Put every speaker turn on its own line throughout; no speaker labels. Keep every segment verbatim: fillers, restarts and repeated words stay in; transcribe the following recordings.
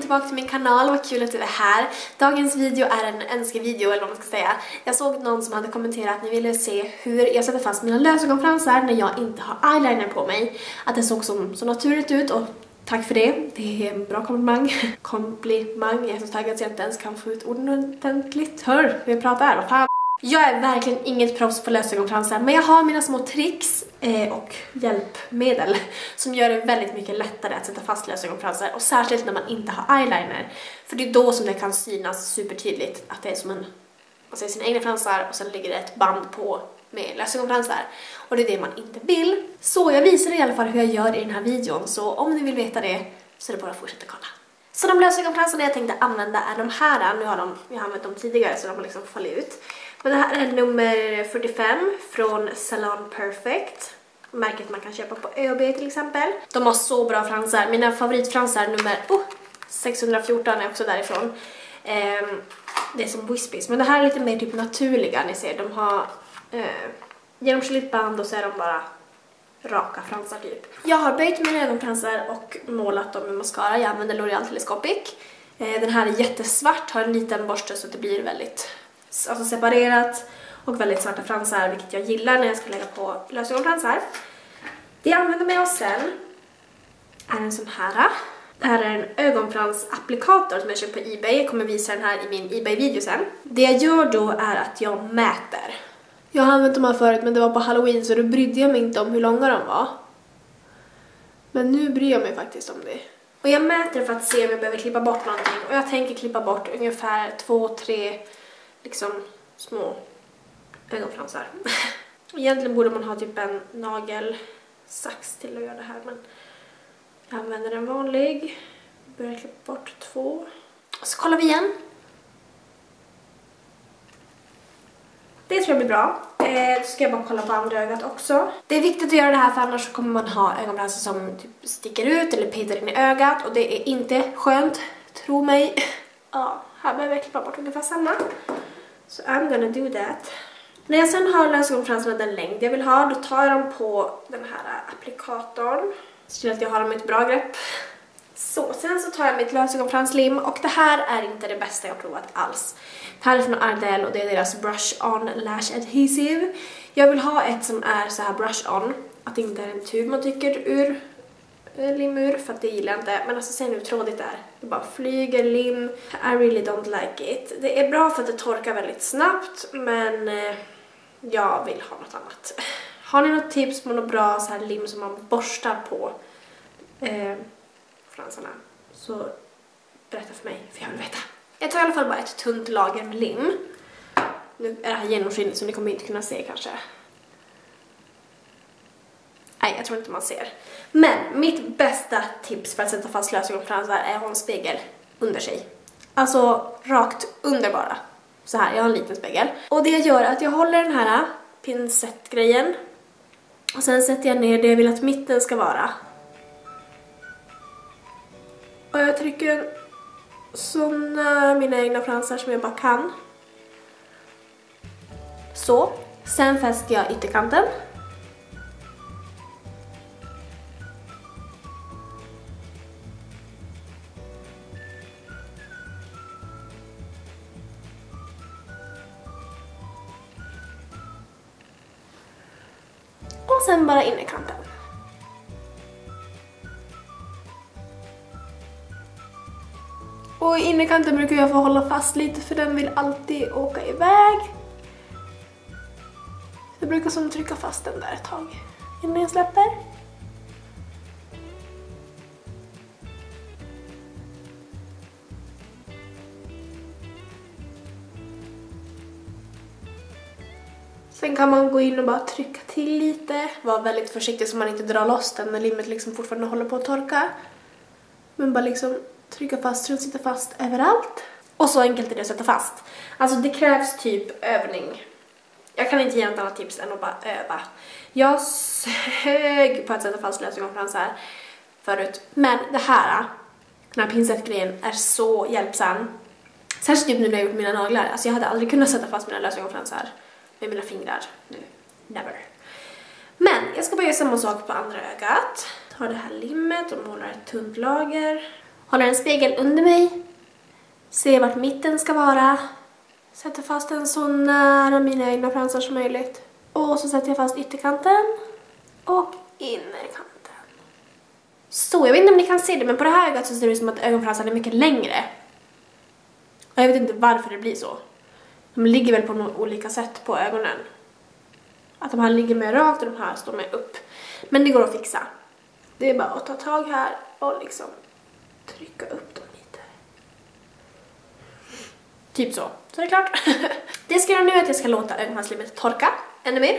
tillbaka till min kanal, vad kul att du är här. Dagens video är en önskevideo eller vad man ska säga. Jag såg någon som hade kommenterat att ni ville se hur jag sätter fast mina lösögonfransar när jag inte har eyeliner på mig. Att det såg som, så naturligt ut och tack för det. Det är en bra komplimang. Komplimang, jag är så taggad så jag inte ens kan få ut orden ordentligt. Hör, vi pratar här, vad fan. Jag är verkligen inget proffs på lösögonfransar, men jag har mina små tricks eh, och hjälpmedel som gör det väldigt mycket lättare att sätta fast lösögonfransar, och särskilt när man inte har eyeliner. För det är då som det kan synas supertydligt att det är som en, man ser sina egna fransar och sen ligger det ett band på med lösögonfransar. Och det är det man inte vill. Så jag visar i alla fall hur jag gör i den här videon, så om ni vill veta det så är det bara att fortsätta kolla. Så de lösögonfransarna jag tänkte använda är de här. Nu har de, jag har använt dem tidigare så de har liksom fallit ut. Men det här är nummer fyrtiofem från Salon Perfect. Märket man kan köpa på Ö och B till exempel. De har så bra fransar. Mina favoritfransar nummer oh, sexhundrafjorton är också därifrån. Eh, det är som Wispies. Men det här är lite mer typ naturliga, ni ser. De har eh, genomskinligt band och så är de bara raka fransar typ. Jag har böjt mina ögonfransar och målat dem med mascara. Jag använder L'Oreal Telescopic. Eh, den här är jättesvart, har en liten borste så att det blir väldigt alltså separerat och väldigt svarta fransar, vilket jag gillar när jag ska lägga på lösögonfransar. Det jag använder mig av sen är en sån här. Det här är en ögonfransapplikator som jag köpt på eBay. Jag kommer visa den här i min eBay-video sen. Det jag gör då är att jag mäter. Jag har använt de här förut, men det var på Halloween så då brydde jag mig inte om hur långa de var. Men nu bryr jag mig faktiskt om det. Och jag mäter för att se om jag behöver klippa bort någonting. Och jag tänker klippa bort ungefär två, tre liksom små ögonfransar. Egentligen borde man ha typ en nagelsax till att göra det här, men jag använder en vanlig. Börjar klippa bort två. Och så kollar vi igen. Det tror jag blir bra. Eh, då ska jag bara kolla på andra ögat också. Det är viktigt att göra det här, för annars kommer man ha ögonfransar som typ sticker ut eller petar in i ögat. Och det är inte skönt, tro mig. Ja, här behöver jag klippa bort ungefär samma. Så I'm gonna do that. När jag sen har lösögonfransarna den längd jag vill ha, då tar jag dem på den här applikatorn. Så att jag har dem i ett bra grepp. Så, sen så tar jag mitt lösögonfranslim, och det här är inte det bästa jag har provat alls. Det här är från Ardell och det är deras Brush On Lash Adhesive. Jag vill ha ett som är så här brush on, att det inte är en tub man tycker ur limur, för att det gillar jag inte. Men alltså se nu hur trådigt det är. Det bara flyger lim. I really don't like it. Det är bra för att det torkar väldigt snabbt, men eh, jag vill ha något annat. Har ni något tips på något bra så här lim som man borstar på eh, fransarna, så berätta för mig, för jag vill veta. Jag tar i alla fall bara ett tunt lager med lim. Nu är det här genomskinligt så ni kommer inte kunna se kanske. Nej, jag tror inte man ser. Men mitt bästa tips för att sätta fast lösögonfransar är att ha en spegel under sig. Alltså rakt under bara. Så här, jag har en liten spegel. Och det gör att jag håller den här pincettgrejen. Och sen sätter jag ner det jag vill att mitten ska vara. Och jag trycker så nära mina egna fransar som jag bara kan. Så. Sen fäster jag ytterkanten. Och sen bara innerkanten. Och i innerkanten brukar jag få hålla fast lite, för den vill alltid åka iväg. Jag brukar som trycka fast den där ett tag innan jag släpper. Sen kan man gå in och bara trycka till lite. Var väldigt försiktig så man inte drar loss den när limmet liksom fortfarande håller på att torka. Men bara liksom trycka fast så den sitter fast överallt. Och så enkelt är det att sätta fast. Alltså det krävs typ övning. Jag kan inte ge något annat tips än att bara öva. Jag sög på att sätta fast lösögonfransar förut. Men det här, den här pincettgrejen är så hjälpsam. Särskilt typ nu när jag gjort mina naglar. Alltså jag hade aldrig kunnat sätta fast mina lösögonfransar med mina fingrar nu. Never. Men jag ska bara göra samma sak på andra ögat. Tar det här limmet och målar ett tunt lager. Håller en spegel under mig. Ser vart mitten ska vara. Sätter fast den så nära mina egna fransar som möjligt. Och så sätter jag fast ytterkanten. Och innerkanten. Så, jag vet inte om ni kan se det, men på det här ögat så ser det ut som att ögonfransarna är mycket längre. Och jag vet inte varför det blir så. De ligger väl på några olika sätt på ögonen. Att de här ligger mer rakt och de här står mer upp. Men det går att fixa. Det är bara att ta tag här och liksom trycka upp dem lite. Typ så. Så är det klart. Det jag ska göra nu är att jag ska låta ögonfranslimmet torka ännu mer.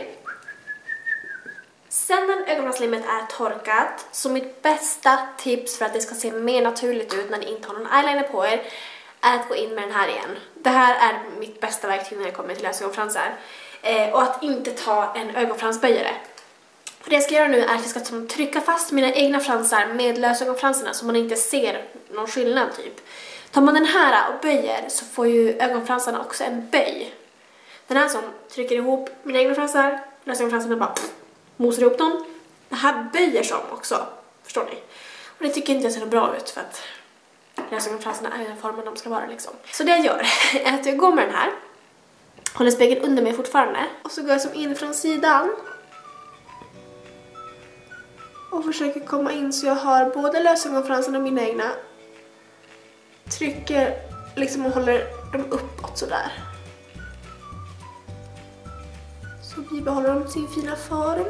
Sen när ögonfranslimmet är torkat, så mitt bästa tips för att det ska se mer naturligt ut när ni inte har någon eyeliner på er är att gå in med den här igen. Det här är mitt bästa verktyg när det kommer till lösögonfransar. Eh, och att inte ta en ögonfransböjare. För det jag ska göra nu är att jag ska som, trycka fast mina egna fransar med lösögonfransarna så man inte ser någon skillnad typ. Tar man den här och böjer så får ju ögonfransarna också en böj. Den här som trycker ihop mina egna fransar, lösögonfransarna bara pff, mosar ihop dem. Det här böjer som också, förstår ni? Och det tycker inte jag ser så bra ut för att lösögonfransarna är den formen de ska vara liksom. Så det jag gör är att jag går med den här. Håller spegeln under mig fortfarande. Och så går jag som in från sidan. Och försöker komma in så jag har både lösögonfransarna och mina egna. Trycker liksom och håller dem uppåt sådär. Så bibehåller de sin fina form.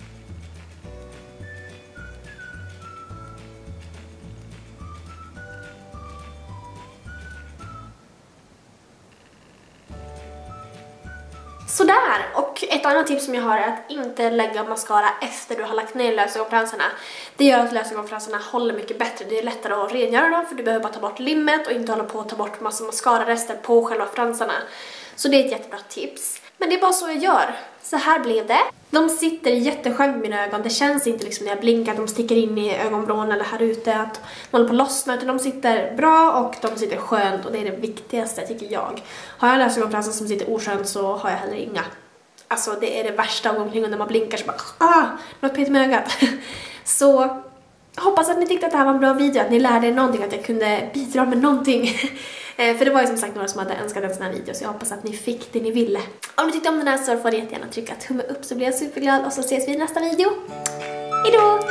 Sådär, och ett annat tips som jag har är att inte lägga mascara efter du har lagt ner lösögonfransarna. Det gör att lösögonfransarna håller mycket bättre. Det är lättare att rengöra dem för du behöver bara ta bort limmet och inte hålla på att ta bort massa mascara-rester på själva fransarna. Så det är ett jättebra tips. Men det är bara så jag gör. Så här blev det. De sitter jätteskönt i mina ögon. Det känns inte liksom när jag blinkar att de sticker in i ögonvrån eller här ute att de håller på att lossna. Utan de sitter bra och de sitter skönt och det är det viktigaste tycker jag. Har jag lösögonfransar som sitter oskönt så har jag heller inga. Alltså det är det värsta att gå omkring när man blinkar så bara ah, något petar med ögat. Så hoppas att ni tyckte att det här var en bra video, att ni lärde er någonting, att jag kunde bidra med någonting. För det var ju som sagt några som hade önskat en sån här video, så jag hoppas att ni fick det ni ville. Om ni tyckte om den här så får ni jättegärna trycka tumme upp så blir jag superglad och så ses vi i nästa video. Hejdå!